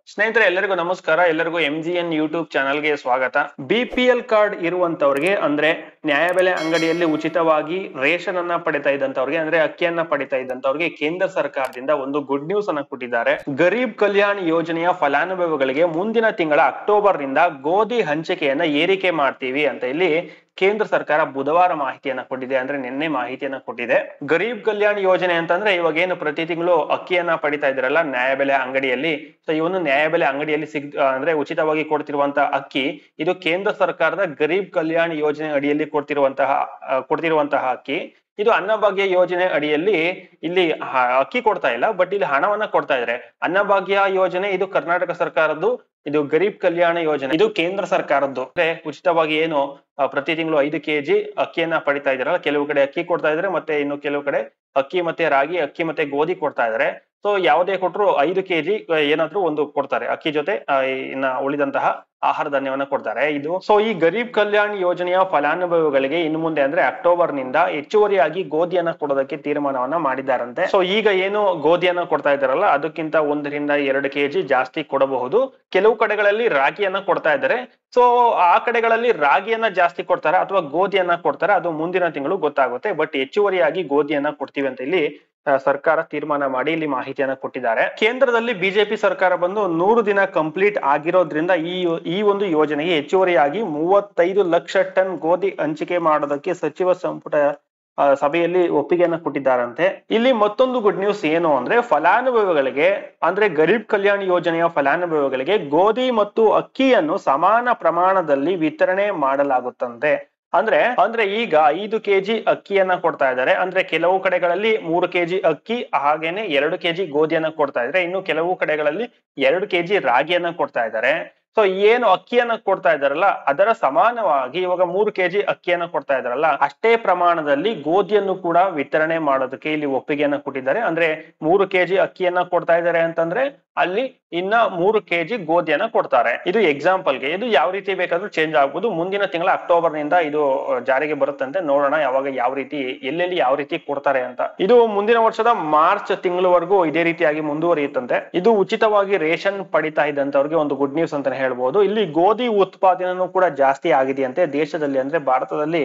ಸ್ನೇಹಿತರೆ ಎಲ್ಲರಿಗೂ ನಮಸ್ಕಾರ. ಎಲ್ಲರಿಗೂ MGN ಯೂಟ್ಯೂಬ್ ಚಾನಲ್ಗೆ ಸ್ವಾಗತ. BPL ಕಾರ್ಡ್ ಇರುವಂತವ್ರಿಗೆ ಅಂದ್ರೆ ನ್ಯಾಯಬೆಲೆ ಅಂಗಡಿಯಲ್ಲಿ ಉಚಿತವಾಗಿ ರೇಷನ್ ಅನ್ನ ಪಡಿತಾ ಇದ್ದಂತವ್ರಿಗೆ ಅಂದ್ರೆ ಅಕ್ಕಿಯನ್ನ ಪಡಿತಾ ಇದ್ದಂತವ್ರಿಗೆ ಕೇಂದ್ರ ಸರ್ಕಾರದಿಂದ ಒಂದು ಗುಡ್ ನ್ಯೂಸ್ ಅನ್ನ ಕೊಟ್ಟಿದ್ದಾರೆ. ಗರೀಬ್ ಕಲ್ಯಾಣ್ ಯೋಜನೆಯ ಫಲಾನುಭವಿಗಳಿಗೆ ಮುಂದಿನ ತಿಂಗಳ ಅಕ್ಟೋಬರ್ ನಿಂದ ಗೋಧಿ ಹಂಚಿಕೆಯನ್ನ ಏರಿಕೆ ಮಾಡ್ತೀವಿ ಅಂತ ಇಲ್ಲಿ ಕೇಂದ್ರ ಸರ್ಕಾರ ಬುಧವಾರ ಮಾಹಿತಿಯನ್ನ ಕೊಟ್ಟಿದೆ. ಅಂದ್ರೆ ನಿನ್ನೆ ಮಾಹಿತಿಯನ್ನ ಕೊಟ್ಟಿದೆ. ಗರೀಬ್ ಕಲ್ಯಾಣ್ ಯೋಜನೆ ಅಂತಂದ್ರೆ ಇವಾಗ ಏನು ಪ್ರತಿ ತಿಂಗಳು ಅಕ್ಕಿಯನ್ನ ಪಡಿತಾ ಇದ್ರಲ್ಲ ನ್ಯಾಯಬೆಲೆ ಅಂಗಡಿಯಲ್ಲಿ, ಸೊ ಇವನು ನ್ಯಾಯಬೆಲೆ ಅಂಗಡಿಯಲ್ಲಿ ಅಂದ್ರೆ ಉಚಿತವಾಗಿ ಕೊಡ್ತಿರುವಂತಹ ಅಕ್ಕಿ ಇದು ಕೇಂದ್ರ ಸರ್ಕಾರದ ಗರೀಬ್ ಕಲ್ಯಾಣ್ ಯೋಜನೆ ಅಡಿಯಲ್ಲಿ ಕೊಡ್ತಿರುವಂತಹ ಅಕ್ಕಿ. ಇದು ಅನ್ನಭಾಗ್ಯ ಯೋಜನೆ ಅಡಿಯಲ್ಲಿ ಇಲ್ಲಿ ಅಕ್ಕಿ ಕೊಡ್ತಾ ಇಲ್ಲ, ಬಟ್ ಇಲ್ಲಿ ಹಣವನ್ನ ಕೊಡ್ತಾ ಇದ್ದಾರೆ. ಅನ್ನಭಾಗ್ಯ ಯೋಜನೆ ಇದು ಕರ್ನಾಟಕ ಸರ್ಕಾರದ್ದು, ಇದು ಗರೀಬ್ ಕಲ್ಯಾಣ ಯೋಜನೆ ಇದು ಕೇಂದ್ರ ಸರ್ಕಾರದ್ದು. ಅಂದ್ರೆ ಉಚಿತವಾಗಿ ಏನು ಪ್ರತಿ ತಿಂಗಳು 5 kg ಅಕ್ಕಿಯನ್ನ ಪಡಿತಾ ಇದಾರಲ್ಲ, ಕೆಲವು ಕಡೆ ಅಕ್ಕಿ ಕೊಡ್ತಾ ಇದಾರೆ, ಮತ್ತೆ ಇನ್ನು ಕೆಲವು ಕಡೆ ಅಕ್ಕಿ ಮತ್ತೆ ರಾಗಿ, ಅಕ್ಕಿ ಮತ್ತೆ ಗೋಧಿ ಕೊಡ್ತಾ ಇದಾರೆ. ಸೊ ಯಾವುದೇ ಕೊಟ್ಟರು 5 kg ಏನಾದ್ರೂ ಒಂದು ಕೊಡ್ತಾರೆ ಅಕ್ಕಿ ಜೊತೆ, ಇನ್ನ ಉಳಿದಂತಹ ಆಹಾರ ಧಾನ್ಯವನ್ನ ಕೊಡ್ತಾರೆ. ಇದು ಸೊ ಈ ಗರೀಬ್ ಕಲ್ಯಾಣ್ ಯೋಜನೆಯ ಫಲಾನುಭವಿಗಳಿಗೆ ಇನ್ನು ಮುಂದೆ ಅಂದ್ರೆ ಅಕ್ಟೋಬರ್ ನಿಂದ ಹೆಚ್ಚುವರಿಯಾಗಿ ಗೋಧಿಯನ್ನ ಕೊಡೋದಕ್ಕೆ ತೀರ್ಮಾನವನ್ನ ಮಾಡಿದ್ದಾರಂತೆ. ಸೊ ಈಗ ಏನು ಗೋಧಿಯನ್ನ ಕೊಡ್ತಾ ಇದ್ದಾರಲ್ಲ ಅದಕ್ಕಿಂತ 1 ರಿಂದ 2 kg ಜಾಸ್ತಿ ಕೊಡಬಹುದು. ಕೆಲವು ಕಡೆಗಳಲ್ಲಿ ರಾಗಿಯನ್ನ ಕೊಡ್ತಾ ಇದ್ದಾರೆ. ಸೊ ಆ ಕಡೆಗಳಲ್ಲಿ ರಾಗಿಯನ್ನ ಜಾಸ್ತಿ ಕೊಡ್ತಾರೆ ಅಥವಾ ಗೋಧಿಯನ್ನ ಕೊಡ್ತಾರೆ, ಅದು ಮುಂದಿನ ತಿಂಗಳು ಗೊತ್ತಾಗುತ್ತೆ. ಬಟ್ ಹೆಚ್ಚುವರಿಯಾಗಿ ಗೋಧಿಯನ್ನ ಕೊಡ್ತೀವಿ ಅಂತ ಇಲ್ಲಿ ಸರ್ಕಾರ ತೀರ್ಮಾನ ಮಾಡಿ ಇಲ್ಲಿ ಮಾಹಿತಿಯನ್ನ ಕೊಟ್ಟಿದ್ದಾರೆ. ಕೇಂದ್ರದಲ್ಲಿ ಬಿಜೆಪಿ ಸರ್ಕಾರ ಬಂದು 100 ದಿನ ಕಂಪ್ಲೀಟ್ ಆಗಿರೋದ್ರಿಂದ ಈ ಒಂದು ಯೋಜನೆಗೆ ಹೆಚ್ಚುವರಿಯಾಗಿ 35 ಲಕ್ಷ ಟನ್ ಗೋಧಿ ಹಂಚಿಕೆ ಮಾಡೋದಕ್ಕೆ ಸಚಿವ ಸಂಪುಟ ಸಭೆಯಲ್ಲಿ ಒಪ್ಪಿಗೆಯನ್ನ ಕೊಟ್ಟಿದ್ದಾರಂತೆ. ಇಲ್ಲಿ ಮತ್ತೊಂದು ಗುಡ್ ನ್ಯೂಸ್ ಏನು ಅಂದ್ರೆ ಫಲಾನುಭವಿಗಳಿಗೆ ಅಂದ್ರೆ ಗರೀಬ್ ಕಲ್ಯಾಣ್ ಯೋಜನೆಯ ಫಲಾನುಭವಿಗಳಿಗೆ ಗೋಧಿ ಮತ್ತು ಅಕ್ಕಿಯನ್ನು ಸಮಾನ ಪ್ರಮಾಣದಲ್ಲಿ ವಿತರಣೆ ಮಾಡಲಾಗುತ್ತಂತೆ. ಅಂದ್ರೆ ಈಗ 5 kg ಅಕ್ಕಿಯನ್ನ ಕೊಡ್ತಾ ಇದ್ದಾರೆ. ಅಂದ್ರೆ ಕೆಲವು ಕಡೆಗಳಲ್ಲಿ 3 kg ಅಕ್ಕಿ ಹಾಗೇನೆ 2 kg ಗೋಧಿಯನ್ನ ಕೊಡ್ತಾ ಇದ್ದಾರೆ. ಇನ್ನು ಕೆಲವು ಕಡೆಗಳಲ್ಲಿ 2 kg ರಾಗಿಯನ್ನ ಕೊಡ್ತಾ ಇದ್ದಾರೆ. ಸೊ ಏನು ಅಕ್ಕಿಯನ್ನ ಕೊಡ್ತಾ ಇದಾರಲ್ಲ ಅದರ ಸಮಾನವಾಗಿ ಇವಾಗ 3 kg ಅಕ್ಕಿಯನ್ನ ಕೊಡ್ತಾ ಇದಾರಲ್ಲ ಅಷ್ಟೇ ಪ್ರಮಾಣದಲ್ಲಿ ಗೋಧಿಯನ್ನು ಕೂಡ ವಿತರಣೆ ಮಾಡೋದಕ್ಕೆ ಇಲ್ಲಿ ಒಪ್ಪಿಗೆಯನ್ನ ಕೊಟ್ಟಿದ್ದಾರೆ. ಅಂದ್ರೆ 3 kg ಅಕ್ಕಿಯನ್ನ ಕೊಡ್ತಾ ಇದ್ದಾರೆ ಅಂತಂದ್ರೆ ಅಲ್ಲಿ ಇನ್ನ 3 kg ಗೋಧಿಯನ್ನ ಕೊಡ್ತಾರೆ. ಇದು ಎಕ್ಸಾಂಪಲ್ಗೆ, ಇದು ಯಾವ ರೀತಿ ಬೇಕಾದ್ರೂ ಚೇಂಜ್ ಆಗ್ಬೋದು. ಮುಂದಿನ ತಿಂಗಳ ಅಕ್ಟೋಬರ್ ನಿಂದ ಇದು ಜಾರಿಗೆ ಬರುತ್ತಂತೆ. ನೋಡೋಣ ಯಾವಾಗ ಯಾವ ರೀತಿ ಎಲ್ಲೆಲ್ಲಿ ಯಾವ ರೀತಿ ಕೊಡ್ತಾರೆ ಅಂತ. ಇದು ಮುಂದಿನ ವರ್ಷದ ಮಾರ್ಚ್ ತಿಂಗಳವರೆಗೂ ಇದೇ ರೀತಿಯಾಗಿ ಮುಂದುವರಿಯುತ್ತಂತೆ. ಇದು ಉಚಿತವಾಗಿ ರೇಷನ್ ಪಡಿತಾ ಇದ್ದಂತವ್ರಿಗೆ ಒಂದು ಗುಡ್ ನ್ಯೂಸ್ ಅಂತಾನೆ ಹೇಳ್ಬೋದು. ಇಲ್ಲಿ ಗೋಧಿ ಉತ್ಪಾದನೆಯೂ ಕೂಡ ಜಾಸ್ತಿ ಆಗಿದೆಯಂತೆ ದೇಶದಲ್ಲಿ. ಅಂದ್ರೆ ಭಾರತದಲ್ಲಿ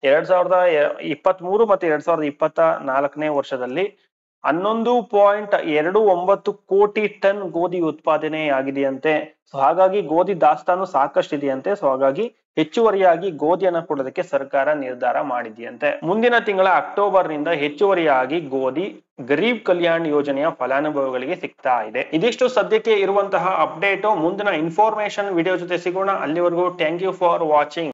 2023 ಮತ್ತೆ 2024ನೇ ವರ್ಷದಲ್ಲಿ 11.29 ಕೋಟಿ ಟನ್ ಗೋಧಿ ಉತ್ಪಾದನೆ ಆಗಿದೆಯಂತೆ. ಸೊ ಹಾಗಾಗಿ ಗೋಧಿ ದಾಸ್ತಾನು ಸಾಕಷ್ಟು ಇದೆಯಂತೆ. ಸೊ ಹಾಗಾಗಿ ಹೆಚ್ಚುವರಿಯಾಗಿ ಗೋಧಿಯನ್ನ ಕೊಡೋದಕ್ಕೆ ಸರ್ಕಾರ ನಿರ್ಧಾರ ಮಾಡಿದೆಯಂತೆ. ಮುಂದಿನ ತಿಂಗಳ ಅಕ್ಟೋಬರ್ ನಿಂದ ಹೆಚ್ಚುವರಿಯಾಗಿ ಗೋಧಿ ಗರೀಬ್ ಕಲ್ಯಾಣ್ ಯೋಜನೆಯ ಫಲಾನುಭವಿಗಳಿಗೆ ಸಿಗ್ತಾ ಇದೆ. ಇದಿಷ್ಟು ಸದ್ಯಕ್ಕೆ ಇರುವಂತಹ ಅಪ್ಡೇಟ್. ಮುಂದಿನ ಇನ್ಫಾರ್ಮೇಶನ್ ವಿಡಿಯೋ ಜೊತೆ ಸಿಗೋಣ. ಅಲ್ಲಿವರೆಗೂ ಥ್ಯಾಂಕ್ ಯು ಫಾರ್ ವಾಚಿಂಗ್.